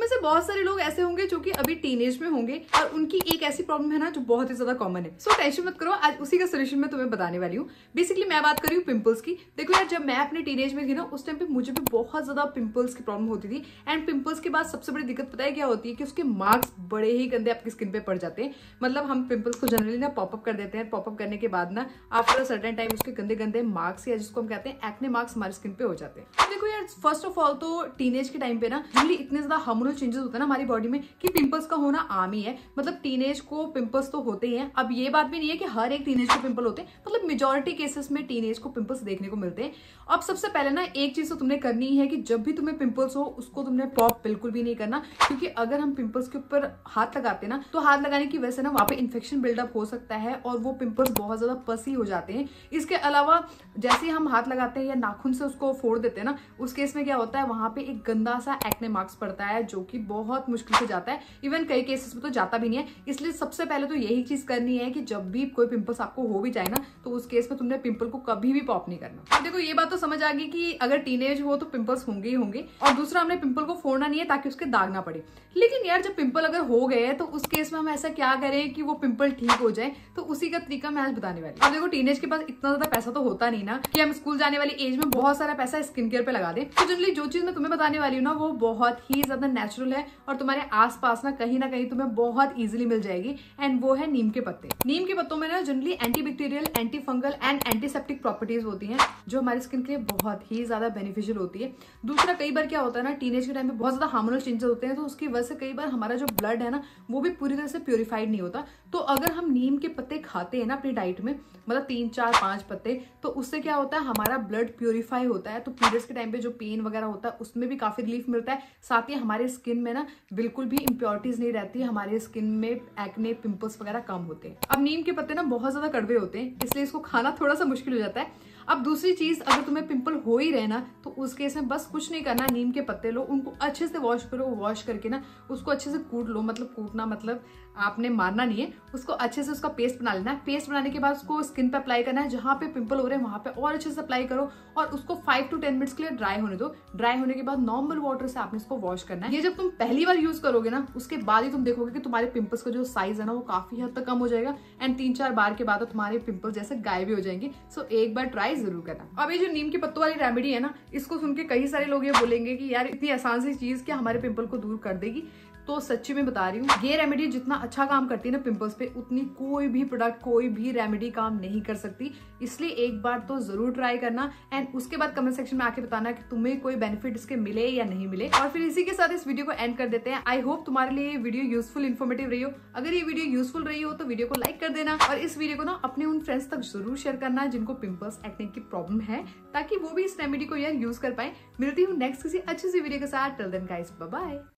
में से बहुत सारे लोग ऐसे होंगे जो कि अभी टीनेज में होंगे और उनकी एक ऐसी प्रॉब्लम है ना जो बहुत ही ज्यादा कॉमन है। सो टेंशन मत करो, आज उसी का सोल्यूशन मैं तुम्हें बताने वाली हूँ। बेसिकली मैं बात कर रही हूँ पिंपल्स की। देखो यार, जब मैं अपने टीनेज में थी ना, उस टाइम पे मुझे भी बहुत ज्यादा पिंपल्स की प्रॉब्लम होती थी। एंड पिंपल्स के बाद सबसे बड़ी दिक्कत पता है क्या होती है कि उसके मार्क्स बड़े ही गंदे आपकी स्किन पे पड़ जाते हैं। मतलब हम पिंपल्स को जनरली ना पॉपअप कर देते हैं, पॉपअप करने के बाद ना आफ्टर अ सर्टेन टाइम उसके गंदे गंदे मार्क्स या जिसको हम कहते हैं एक्ने मार्क्स हमारी स्किन पे हो जाते हैं। देखो यार, फर्स्ट ऑफ ऑल तो टीनेज के टाइम पे ना जनरली इतने ज्यादा हार्मोनल चेंजेस होते हैं ना हमारी बॉडी में कि पिंपल्स का होना आम ही है। मतलब टीनेज को पिंपल्स तो होते ही हैं। अब ये बात भी नहीं है कि हर एक टीनेज को पिंपल होते हैं, मतलब मेजॉरिटी केसेस में टीनेज को पिंपल्स देखने को मिलते हैं। अब सबसे पहले ना एक चीज तो तुमने करनी है कि जब भी तुम्हें पिंपल्स हो उसको तुमने पॉप बिल्कुल भी नहीं करना, क्योंकि अगर हम पिंपल्स के ऊपर हाथ लगाते हैं ना तो हाथ लगाने की वजह से ना वहां पे इन्फेक्शन बिल्डअप हो सकता है और वो पिंपल्स बहुत ज्यादा पसी हो जाते हैं। इसके अलावा जैसे हम हाथ लगाते हैं या नाखून से उसको फोड़ देते हैं ना, उस केस में क्या होता है, वहां पे एक गंदा सा एक्ने मार्क्स पड़ता है जो कि बहुत मुश्किल से जाता है। इवन कई केसेस में तो जाता भी नहीं है। इसलिए सबसे पहले तो यही चीज करनी है कि जब भी कोई पिंपल्स आपको हो भी जाए ना तो उस केस में तुमने पिंपल को कभी भी पॉप नहीं करना। अब देखो ये बात तो समझ आ गई कि अगर टीनेज हो तो पिंपल्स होंगे ही होंगे। और दूसरा, हमने पिंपल को फोड़ना नहीं है ताकि उसके दाग ना पड़े। लेकिन यार, जब पिंपल अगर हो गए तो उस केस में हम ऐसा क्या करें कि वो पिंपल ठीक हो जाए, तो उसी का तरीका मैं आज बताने वाली हूं। अब देखो, टीनेज के पास इतना ज्यादा पैसा तो होता नहीं ना कि हम स्कूल जाने वाली एज में बहुत सारा पैसा स्किन केयर पे लगा दें। तो जनरली जो चीज मैं तुम्हें बताने वाली हूँ ना वो बहुत ही ज्यादा नेचुरल है और तुम्हारे आसपास ना कहीं तुम्हें बहुत इजीली मिल जाएगी। एंड वो है नीम के पत्ते। नीम के पत्तों में ना generally antibacterial, antifungal and antiseptic properties होती हैं जो हमारी स्किन के लिए बहुत ही ज्यादा बेनिफिशियल होती है। दूसरा, कई बार क्या होता है ना, टीनेज के टाइम पे बहुत ज्यादा हार्मोनल चेंजेस होते हैं, तो उसकी वजह से कई बार हमारा जो ब्लड है ना वो भी पूरी तरह से प्योरीफाइड नहीं होता। तो अगर हम नीम के पत्ते खाते हैं ना अपनी डाइट में, मतलब 3, 4, 5 पत्ते, तो उससे क्या होता है, हमारा ब्लड प्योरीफाई होता है। तो पीरियड्स के टाइम पे जो पेन वगैरह होता है उसमें भी काफी रिलीफ मिलता है। साथ ही हमारे स्किन में ना बिल्कुल भी इंप्योरिटीज नहीं रहती, हमारे स्किन में एक्ने, पिंपल्स वगैरह कम होते हैं। अब नीम के पत्ते ना बहुत ज्यादा कड़वे होते हैं, इसलिए इसको खाना थोड़ा सा मुश्किल हो जाता है। अब दूसरी चीज, अगर तुम्हें पिंपल हो ही रहे ना तो उस केस में बस कुछ नहीं करना, नीम के पत्ते लो, उनको अच्छे से वॉश करो। वॉश करके ना उसको अच्छे से कूट लो। मतलब कूटना मतलब आपने मारना नहीं है, उसको अच्छे से उसका पेस्ट बना लेना है। पेस्ट बनाने के बाद उसको स्किन पे अप्लाई करना है। जहां पे पिंपल हो रहे हैं वहां पे और अच्छे से अप्लाई करो और उसको 5 to 10 मिनट्स के लिए ड्राई होने दो। ड्राई होने के बाद नॉर्मल वाटर से आपने इसको वॉश करना है। ये जब तुम पहली बार यूज करोगे ना उसके बाद ही तुम देखोगे कि तुम्हारे पिंपल्स का जो साइज है ना वो काफी हद तक कम हो जाएगा। एंड 3-4 बार के बाद तो तुम्हारे पिंपल जैसे गायब भी हो जाएंगे। सो एक बार ट्राई जरूर करना। अब ये जो नीम के पत्तों वाली रेमेडी है ना, इसको सुन के कई सारे लोग ये बोलेंगे कि यार इतनी आसान सी चीज क्या हमारे पिंपल को दूर कर देगी। तो सच्ची में बता रही हूँ, ये रेमेडी जितना अच्छा काम करती है ना पिंपल्स पे, उतनी कोई भी प्रोडक्ट, कोई भी रेमेडी काम नहीं कर सकती। इसलिए एक बार तो जरूर ट्राई करना एंड उसके बाद कमेंट सेक्शन में आके बताना कि तुम्हें कोई बेनिफिट इसके मिले या नहीं मिले। और फिर इसी के साथ इस वीडियो को एंड कर देते हैं। आई होप तुम्हारे लिए ये वीडियो यूजफुल, इन्फॉर्मेटिव रही हो। अगर ये वीडियो यूजफुल रही हो तो वीडियो को लाइक कर देना और इस वीडियो को ना अपने उन फ्रेंड्स तक जरूर शेयर करना जिनको पिंपल्स, एक्ने की प्रॉब्लम है, ताकि वो भी इस रेमेडी को यार यूज कर पाए। मिलती हूँ नेक्स्ट किसी अच्छी सी वीडियो के साथ। Till then guys, bye bye.